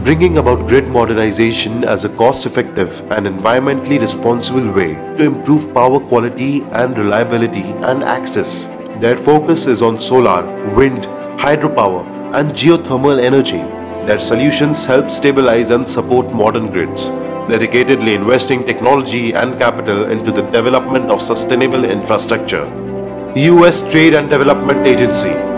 bringing about grid modernization as a cost-effective and environmentally responsible way to improve power quality and reliability and access. Their focus is on solar, wind, hydropower, and geothermal energy. Their solutions help stabilize and support modern grids, dedicatedly investing technology and capital into the development of sustainable infrastructure. US Trade and Development Agency